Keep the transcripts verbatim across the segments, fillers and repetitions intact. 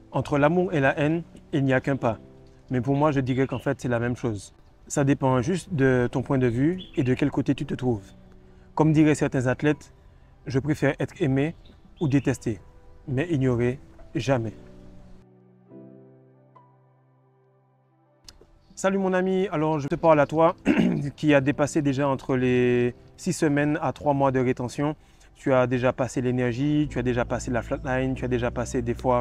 Entre l'amour et la haine, il n'y a qu'un pas. Mais pour moi, je dirais qu'en fait, c'est la même chose. Ça dépend juste de ton point de vue et de quel côté tu te trouves. Comme diraient certains athlètes, je préfère être aimé ou détesté, mais ignoré, jamais. Salut mon ami, alors je te parle à toi qui a dépassé déjà entre les six semaines à trois mois de rétention. Tu as déjà passé l'énergie, tu as déjà passé la flatline, tu as déjà passé des fois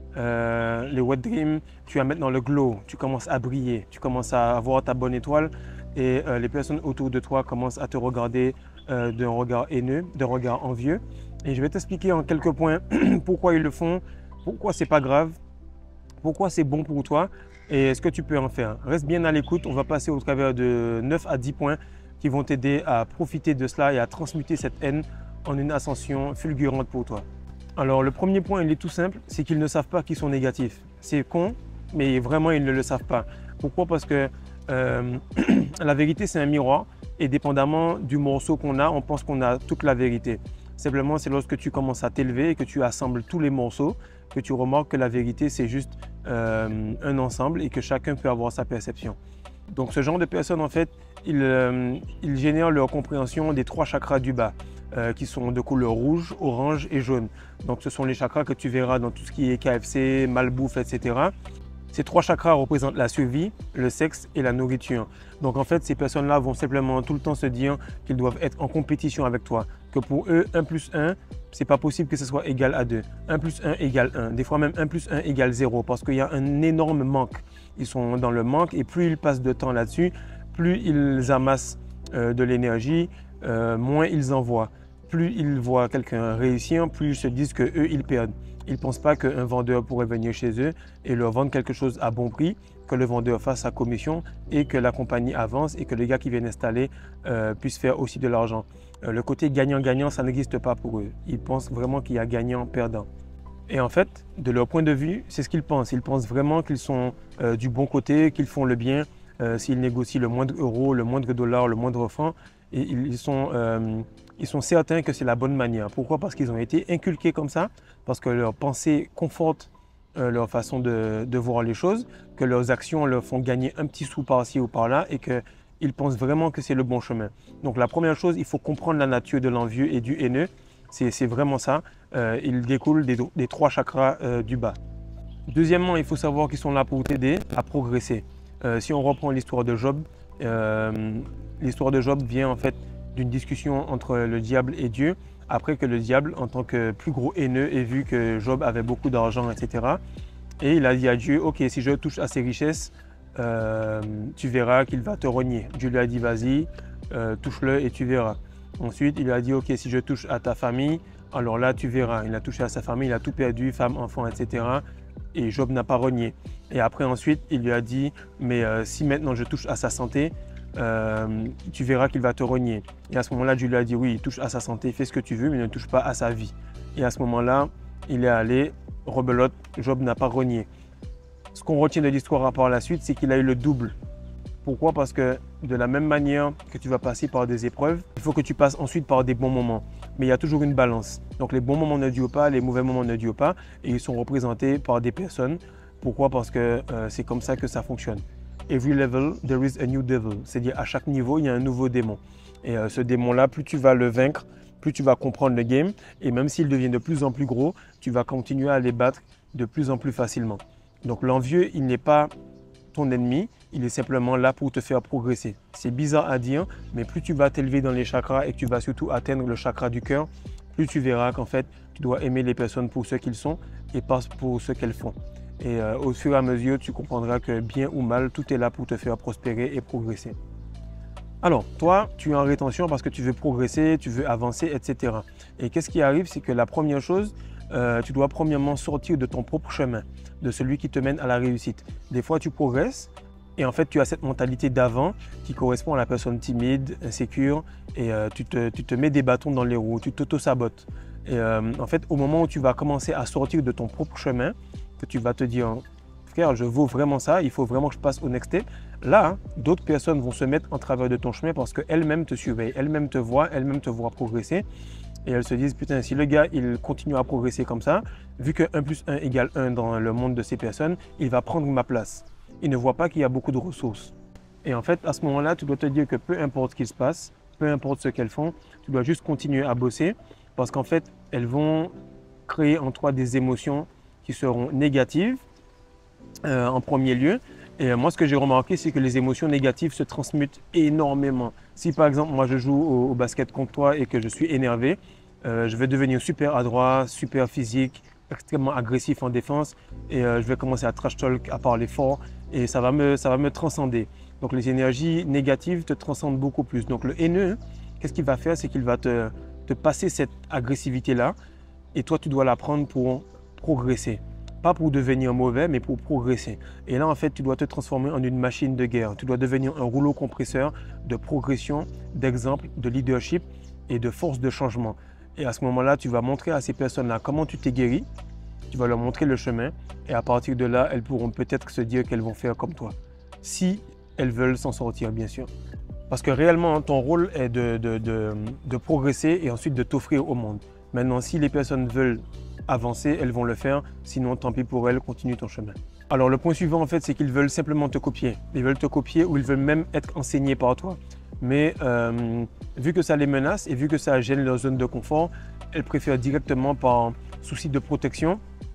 euh, les wet dreams, tu as maintenant le glow, tu commences à briller, tu commences à avoir ta bonne étoile et euh, les personnes autour de toi commencent à te regarder euh, d'un regard haineux, d'un regard envieux. Et je vais t'expliquer en quelques points pourquoi ils le font, pourquoi c'est pas grave, pourquoi c'est bon pour toi et ce que tu peux en faire. Reste bien à l'écoute, on va passer au travers de neuf à dix points qui vont t'aider à profiter de cela et à transmuter cette haine en une ascension fulgurante pour toi. Alors le premier point, il est tout simple, c'est qu'ils ne savent pas qu'ils sont négatifs. C'est con, mais vraiment ils ne le savent pas. Pourquoi? Parce que euh, la vérité c'est un miroir et dépendamment du morceau qu'on a, on pense qu'on a toute la vérité. Simplement, c'est lorsque tu commences à t'élever et que tu assembles tous les morceaux que tu remarques que la vérité, c'est juste euh, un ensemble et que chacun peut avoir sa perception. Donc, ce genre de personnes, en fait, ils, euh, ils génèrent leur compréhension des trois chakras du bas, euh, qui sont de couleur rouge, orange et jaune. Donc, ce sont les chakras que tu verras dans tout ce qui est K F C, malbouffe, et cetera. Ces trois chakras représentent la survie, le sexe et la nourriture. Donc en fait, ces personnes-là vont simplement tout le temps se dire qu'ils doivent être en compétition avec toi. Que pour eux, un plus un, c'est pas possible que ce soit égal à deux. un plus un égale un. Des fois même un plus un égale zéro parce qu'il y a un énorme manque. Ils sont dans le manque et plus ils passent de temps là-dessus, plus ils amassent euh, de l'énergie, euh, moins ils en voient. Plus ils voient quelqu'un réussir, plus ils se disent qu'eux, ils perdent. Ils ne pensent pas qu'un vendeur pourrait venir chez eux et leur vendre quelque chose à bon prix, que le vendeur fasse sa commission et que la compagnie avance et que le gars qui vient installer euh, puisse faire aussi de l'argent. Euh, le côté gagnant-gagnant, ça n'existe pas pour eux. Ils pensent vraiment qu'il y a gagnant-perdant. Et en fait, de leur point de vue, c'est ce qu'ils pensent. Ils pensent vraiment qu'ils sont euh, du bon côté, qu'ils font le bien. Euh, s'ils négocient le moindre euro, le moindre dollar, le moindre franc, et ils sont, euh, ils sont certains que c'est la bonne manière. Pourquoi? Parce qu'ils ont été inculqués comme ça, parce que leur pensée conforte euh, leur façon de, de voir les choses, que leurs actions leur font gagner un petit sou par-ci ou par-là et qu'ils pensent vraiment que c'est le bon chemin. Donc la première chose, il faut comprendre la nature de l'envieux et du haineux. C'est vraiment ça. Euh, il découle des, des trois chakras euh, du bas. Deuxièmement, il faut savoir qu'ils sont là pour t'aider à progresser. Euh, si on reprend l'histoire de Job, euh, l'histoire de Job vient en fait d'une discussion entre le diable et Dieu, après que le diable, en tant que plus gros haineux, ait vu que Job avait beaucoup d'argent, et cetera. Et il a dit à Dieu, ok, si je touche à ses richesses, euh, tu verras qu'il va te rogner. Dieu lui a dit, vas-y, euh, touche-le et tu verras. Ensuite, il a dit, ok, si je touche à ta famille, alors là, tu verras. Il a touché à sa famille, il a tout perdu, femme, enfant, et cetera. Et Job n'a pas renié. Et après, ensuite, il lui a dit, mais euh, si maintenant je touche à sa santé, euh, tu verras qu'il va te renier. Et à ce moment-là, Dieu lui a dit, oui, touche à sa santé, fais ce que tu veux, mais ne touche pas à sa vie. Et à ce moment-là, il est allé, rebelote, Job n'a pas renié. Ce qu'on retient de l'histoire par la suite, c'est qu'il a eu le double. Pourquoi? Parce que de la même manière que tu vas passer par des épreuves, il faut que tu passes ensuite par des bons moments. Mais il y a toujours une balance. Donc les bons moments ne durent pas, les mauvais moments ne durent pas et ils sont représentés par des personnes. Pourquoi? Parce que euh, c'est comme ça que ça fonctionne. Every level, there is a new devil. C'est-à-dire à chaque niveau, il y a un nouveau démon. Et euh, ce démon-là, plus tu vas le vaincre, plus tu vas comprendre le game. Et même s'il devient de plus en plus gros, tu vas continuer à les battre de plus en plus facilement. Donc l'envieux, il n'est pas ton ennemi, il est simplement là pour te faire progresser. C'est bizarre à dire, mais plus tu vas t'élever dans les chakras et que tu vas surtout atteindre le chakra du cœur, plus tu verras qu'en fait, tu dois aimer les personnes pour ce qu'ils sont et pas pour ce qu'elles font. Et euh, au fur et à mesure, tu comprendras que bien ou mal, tout est là pour te faire prospérer et progresser. Alors, toi, tu es en rétention parce que tu veux progresser, tu veux avancer, et cetera. Et qu'est-ce qui arrive? C'est que la première chose, euh, tu dois premièrement sortir de ton propre chemin, de celui qui te mène à la réussite. Des fois, tu progresses et en fait, tu as cette mentalité d'avant qui correspond à la personne timide, insécure et euh, tu, te, tu te mets des bâtons dans les roues, tu t'auto-sabotes. Et euh, en fait, au moment où tu vas commencer à sortir de ton propre chemin, que tu vas te dire, frère, je vaux vraiment ça, il faut vraiment que je passe au next step. Là, d'autres personnes vont se mettre en travers de ton chemin parce qu'elles-mêmes te surveillent, elles-mêmes te voient, elles-mêmes te voient progresser. et elles se disent, putain, si le gars, il continue à progresser comme ça, vu que un plus un égale un dans le monde de ces personnes, il va prendre ma place. Il ne voit pas qu'il y a beaucoup de ressources. Et en fait, à ce moment-là, tu dois te dire que peu importe ce qui se passe, peu importe ce qu'elles font, tu dois juste continuer à bosser parce qu'en fait, elles vont créer en toi des émotions qui seront négatives euh, en premier lieu. Et euh, moi, ce que j'ai remarqué, c'est que les émotions négatives se transmutent énormément. Si par exemple, moi, je joue au, au basket contre toi et que je suis énervé, euh, je vais devenir super adroit, super physique, extrêmement agressif en défense et euh, je vais commencer à trash talk, à parler fort et ça va me, ça va me transcender. Donc les énergies négatives te transcendent beaucoup plus. Donc le haineux, qu'est-ce qu'il va faire? C'est qu'il va te, te passer cette agressivité-là et toi, tu dois la prendre pour progresser. Pas pour devenir mauvais, mais pour progresser. Et là, en fait, tu dois te transformer en une machine de guerre. Tu dois devenir un rouleau compresseur de progression, d'exemple, de leadership et de force de changement. Et à ce moment-là, tu vas montrer à ces personnes-là comment tu t'es guéri. Tu vas leur montrer le chemin. Et à partir de là, elles pourront peut-être se dire qu'elles vont faire comme toi. Si elles veulent s'en sortir, bien sûr. Parce que réellement, ton rôle est de, de, de, de progresser et ensuite de t'offrir au monde. Maintenant, si les personnes veulent avancer, elles vont le faire. Sinon, tant pis pour elles, continue ton chemin. Alors, le point suivant, en fait, c'est qu'ils veulent simplement te copier. Ils veulent te copier ou ils veulent même être enseignés par toi. Mais euh, vu que ça les menace et vu que ça gêne leur zone de confort, elles préfèrent directement par souci de protection,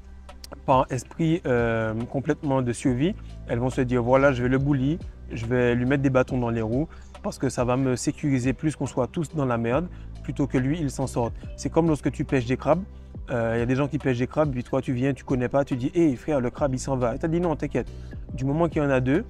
par esprit euh, complètement de survie, elles vont se dire voilà, je vais le bully, je vais lui mettre des bâtons dans les roues parce que ça va me sécuriser plus qu'on soit tous dans la merde plutôt que lui, il s'en sorte. C'est comme lorsque tu pêches des crabes, il euh, y a des gens qui pêchent des crabes, puis toi tu viens, tu connais pas, tu dis hé hey, frère, le crabe il s'en va. Et tu as dit non, t'inquiète. Du moment qu'il y en a deux,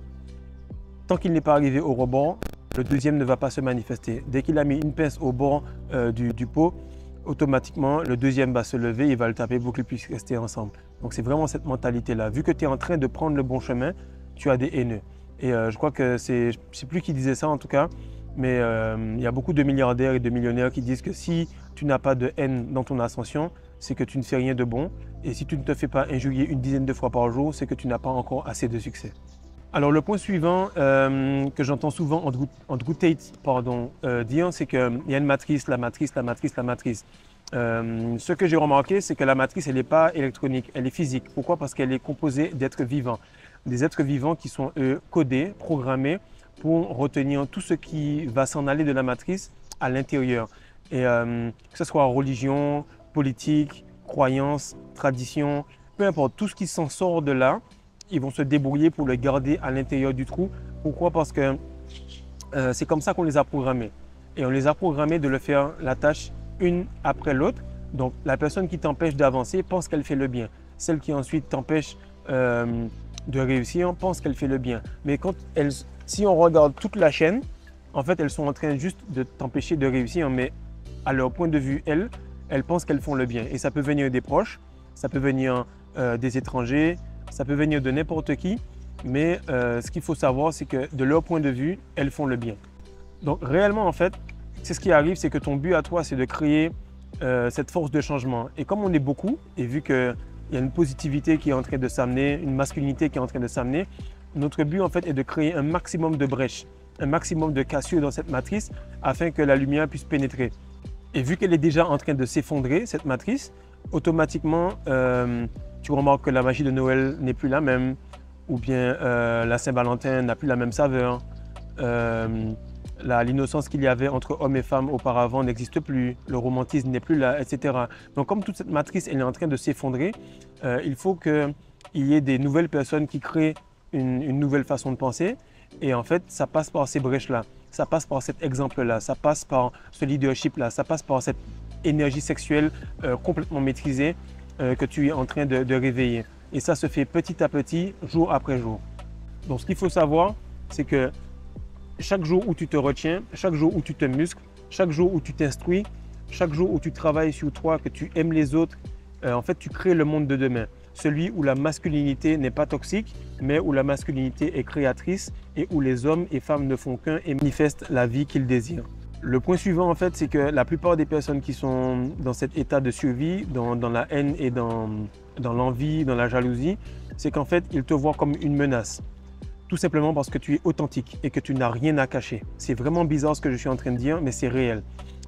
tant qu'il n'est pas arrivé au rebord, le deuxième ne va pas se manifester. Dès qu'il a mis une pince au bord euh, du, du pot, automatiquement, le deuxième va se lever, il va le taper pour qu'ils puissent rester ensemble. Donc, c'est vraiment cette mentalité-là. Vu que tu es en train de prendre le bon chemin, tu as des haineux. Et euh, je crois que c'est, je ne sais plus qui disait ça en tout cas, mais euh, il y a beaucoup de milliardaires et de millionnaires qui disent que si tu n'as pas de haine dans ton ascension, c'est que tu ne fais rien de bon. Et si tu ne te fais pas injurier une dizaine de fois par jour, c'est que tu n'as pas encore assez de succès. Alors le point suivant euh, que j'entends souvent Andrew, Andrew Tate pardon, euh, dire, c'est qu'il y a une matrice, la matrice, la matrice, la matrice. Euh, ce que j'ai remarqué, c'est que la matrice, elle n'est pas électronique, elle est physique. Pourquoi? Parce qu'elle est composée d'êtres vivants. Des êtres vivants qui sont eux, codés, programmés pour retenir tout ce qui va s'en aller de la matrice à l'intérieur. Et euh, que ce soit religion, politique, croyance, tradition, peu importe, tout ce qui s'en sort de là, ils vont se débrouiller pour le garder à l'intérieur du trou. Pourquoi? Parce que euh, c'est comme ça qu'on les a programmés. Et on les a programmés de le faire la tâche une après l'autre. Donc la personne qui t'empêche d'avancer pense qu'elle fait le bien. Celle qui ensuite t'empêche euh, de réussir pense qu'elle fait le bien. Mais quand elles, si on regarde toute la chaîne, en fait elles sont en train juste de t'empêcher de réussir. Mais à leur point de vue, elles, elles pensent qu'elles font le bien. Et ça peut venir des proches, ça peut venir euh, des étrangers, ça peut venir de n'importe qui, mais euh, ce qu'il faut savoir, c'est que de leur point de vue, elles font le bien. Donc réellement, en fait, c'est ce qui arrive, c'est que ton but à toi, c'est de créer euh, cette force de changement. Et comme on est beaucoup, et vu qu'il y a une positivité qui est en train de s'amener, une masculinité qui est en train de s'amener, notre but en fait est de créer un maximum de brèches, un maximum de cassures dans cette matrice afin que la lumière puisse pénétrer. Et vu qu'elle est déjà en train de s'effondrer, cette matrice, automatiquement, euh, tu remarques que la magie de Noël n'est plus la même, ou bien euh, la Saint-Valentin n'a plus la même saveur, euh, l'innocence qu'il y avait entre hommes et femmes auparavant n'existe plus, le romantisme n'est plus là, et cetera. Donc comme toute cette matrice elle est en train de s'effondrer, euh, il faut qu'il y ait des nouvelles personnes qui créent une, une nouvelle façon de penser, et en fait ça passe par ces brèches-là, ça passe par cet exemple-là, ça passe par ce leadership-là, ça passe par cette énergie sexuelle euh, complètement maîtrisée, Euh, que tu es en train de, de réveiller. Et ça se fait petit à petit, jour après jour. Donc ce qu'il faut savoir, c'est que chaque jour où tu te retiens, chaque jour où tu te muscles, chaque jour où tu t'instruis, chaque jour où tu travailles sur toi, que tu aimes les autres, euh, en fait tu crées le monde de demain. Celui où la masculinité n'est pas toxique, mais où la masculinité est créatrice et où les hommes et femmes ne font qu'un et manifestent la vie qu'ils désirent. Le point suivant, en fait, c'est que la plupart des personnes qui sont dans cet état de survie, dans, dans la haine et dans, dans l'envie, dans la jalousie, c'est qu'en fait, ils te voient comme une menace. Tout simplement parce que tu es authentique et que tu n'as rien à cacher. C'est vraiment bizarre ce que je suis en train de dire, mais c'est réel.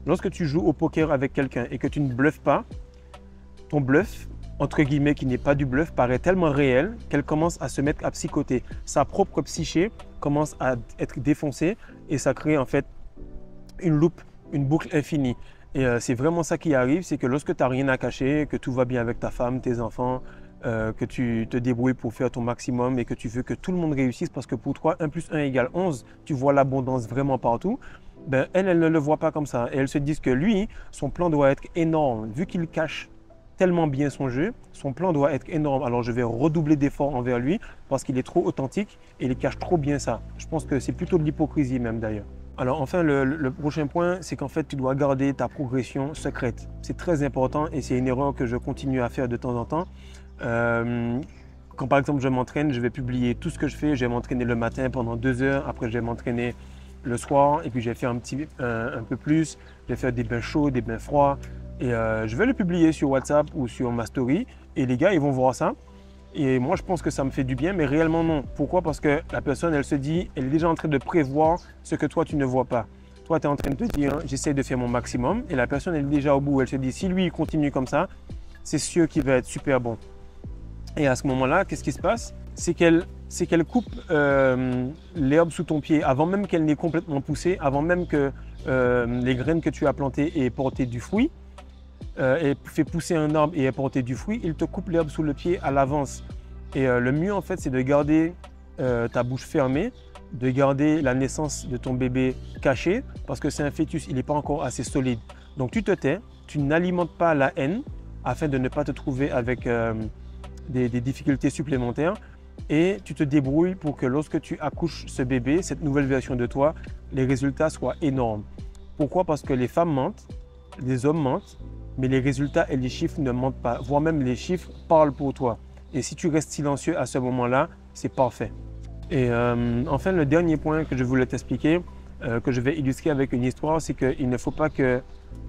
lorsque tu joues au poker avec quelqu'un et que tu ne bluffes pas, ton bluff, entre guillemets, qui n'est pas du bluff, paraît tellement réel qu'elle commence à se mettre à psychoter. Sa propre psyché commence à être défoncée et ça crée en fait une loupe, une boucle infinie. Et euh, c'est vraiment ça qui arrive, c'est que lorsque tu n'as rien à cacher, que tout va bien avec ta femme, tes enfants, euh, que tu te débrouilles pour faire ton maximum et que tu veux que tout le monde réussisse parce que pour toi, un plus un égale onze, tu vois l'abondance vraiment partout, ben, elle, elle ne le voit pas comme ça. Et elle se dit que lui, son plan doit être énorme. Vu qu'il cache tellement bien son jeu, son plan doit être énorme. Alors je vais redoubler d'efforts envers lui parce qu'il est trop authentique et il cache trop bien ça. Je pense que c'est plutôt de l'hypocrisie même d'ailleurs. Alors enfin, le, le prochain point, c'est qu'en fait, tu dois garder ta progression secrète. C'est très important et c'est une erreur que je continue à faire de temps en temps. Euh, quand par exemple je m'entraîne, je vais publier tout ce que je fais. Je vais m'entraîner le matin pendant deux heures, après je vais m'entraîner le soir et puis je vais faire un, petit, un, un peu plus. Je vais faire des bains chauds, des bains froids et euh, je vais le publier sur WhatsApp ou sur ma story et les gars, ils vont voir ça. Et moi, je pense que ça me fait du bien, mais réellement non. Pourquoi? Parce que la personne, elle se dit, elle est déjà en train de prévoir ce que toi, tu ne vois pas. Toi, tu es en train de te dire, hein, j'essaie de faire mon maximum. Et la personne, elle est déjà au bout. Elle se dit, si lui, il continue comme ça, c'est sûr qu'il va être super bon. Et à ce moment-là, qu'est-ce qui se passe? C'est qu'elle c'est qu'elle coupe euh, l'herbe sous ton pied avant même qu'elle n'ait complètement poussé, avant même que euh, les graines que tu as plantées aient porté du fruit. Euh, et fait pousser un arbre et apporter du fruit, il te coupe l'herbe sous le pied à l'avance. Et euh, le mieux en fait, c'est de garder euh, ta bouche fermée, de garder la naissance de ton bébé cachée, parce que c'est un fœtus, il n'est pas encore assez solide. Donc tu te tais, tu n'alimentes pas la haine afin de ne pas te trouver avec euh, des, des difficultés supplémentaires. Et tu te débrouilles pour que lorsque tu accouches ce bébé, cette nouvelle version de toi, les résultats soient énormes. Pourquoi? Parce que les femmes mentent, les hommes mentent, mais les résultats et les chiffres ne mentent pas, voire même les chiffres parlent pour toi. Et si tu restes silencieux à ce moment-là, c'est parfait. Et euh, enfin, le dernier point que je voulais t'expliquer, euh, que je vais illustrer avec une histoire, c'est qu'il ne faut pas que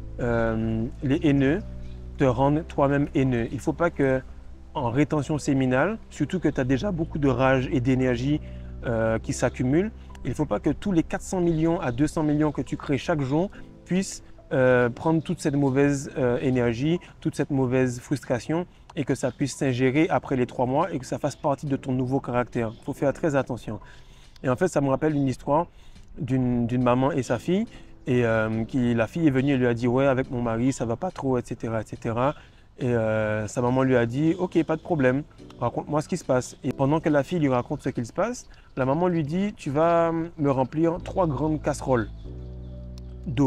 euh, les haineux te rendent toi-même haineux. Il ne faut pas que, en rétention séminale, surtout que tu as déjà beaucoup de rage et d'énergie euh, qui s'accumulent, il ne faut pas que tous les quatre cents millions à deux cents millions que tu crées chaque jour puissent Euh, prendre toute cette mauvaise euh, énergie, toute cette mauvaise frustration et que ça puisse s'ingérer après les trois mois et que ça fasse partie de ton nouveau caractère. Il faut faire très attention. Et en fait, ça me rappelle une histoire d'une maman et sa fille. Et euh, qui, la fille est venue et lui a dit « Ouais, avec mon mari, ça va pas trop, et cetera et cetera » Et euh, sa maman lui a dit « Ok, pas de problème, raconte-moi ce qui se passe. » Et pendant que la fille lui raconte ce qu'il se passe, la maman lui dit « Tu vas me remplir trois grandes casseroles d'eau. »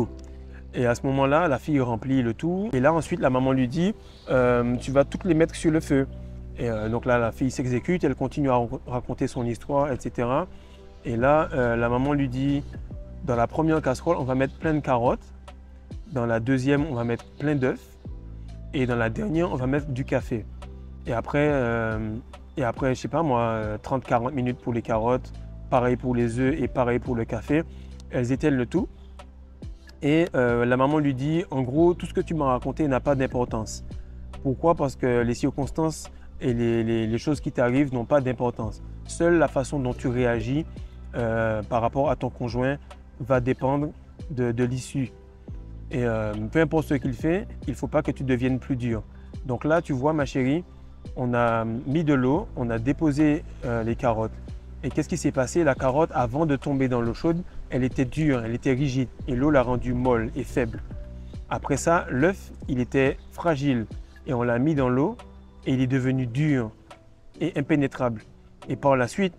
Et à ce moment-là, la fille remplit le tout. Et là, ensuite, la maman lui dit euh, « Tu vas toutes les mettre sur le feu. » Et euh, donc là, la fille s'exécute, elle continue à raconter son histoire, et cetera. Et là, euh, la maman lui dit « Dans la première casserole, on va mettre plein de carottes. Dans la deuxième, on va mettre plein d'œufs. Et dans la dernière, on va mettre du café. » Et après, euh, et après, je sais pas moi, trente à quarante minutes pour les carottes, pareil pour les œufs et pareil pour le café. Elles éteignent le tout. Et euh, la maman lui dit, en gros, tout ce que tu m'as raconté n'a pas d'importance. Pourquoi? Parce que les circonstances et les, les, les choses qui t'arrivent n'ont pas d'importance. Seule la façon dont tu réagis euh, par rapport à ton conjoint va dépendre de, de l'issue. Et euh, peu importe ce qu'il fait, il ne faut pas que tu deviennes plus dur. Donc là, tu vois, ma chérie, on a mis de l'eau, on a déposé euh, les carottes. Et qu'est-ce qui s'est passé? La carotte, avant de tomber dans l'eau chaude, elle était dure, elle était rigide et l'eau l'a rendue molle et faible. Après ça, l'œuf, il était fragile et on l'a mis dans l'eau et il est devenu dur et impénétrable. Et par la suite,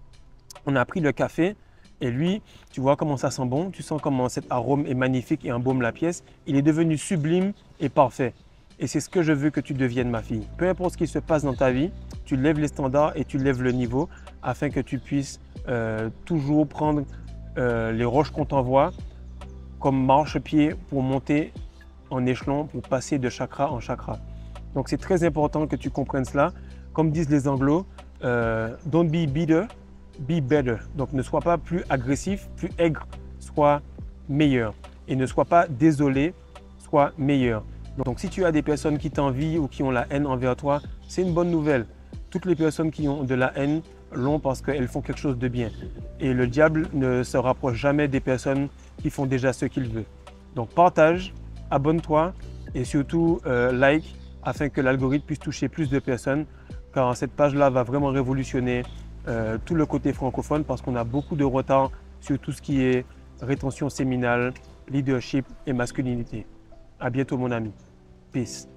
on a pris le café et lui, tu vois comment ça sent bon, tu sens comment cet arôme est magnifique et embaume la pièce. Il est devenu sublime et parfait. Et c'est ce que je veux que tu deviennes, ma fille. Peu importe ce qui se passe dans ta vie, tu lèves les standards et tu lèves le niveau afin que tu puisses euh, toujours prendre euh, les roches qu'on t'envoie comme marchepied pour monter en échelon, pour passer de chakra en chakra. Donc c'est très important que tu comprennes cela. Comme disent les anglos, euh, don't be bitter, be better. Donc ne sois pas plus agressif, plus aigre, sois meilleur. Et ne sois pas désolé, sois meilleur. Donc si tu as des personnes qui t'envient ou qui ont la haine envers toi, c'est une bonne nouvelle. Toutes les personnes qui ont de la haine l'ont parce qu'elles font quelque chose de bien. Et le diable ne se rapproche jamais des personnes qui font déjà ce qu'il veut. Donc partage, abonne-toi et surtout euh, like afin que l'algorithme puisse toucher plus de personnes, car cette page-là va vraiment révolutionner euh, tout le côté francophone parce qu'on a beaucoup de retard sur tout ce qui est rétention séminale, leadership et masculinité. À bientôt mon ami. Peace.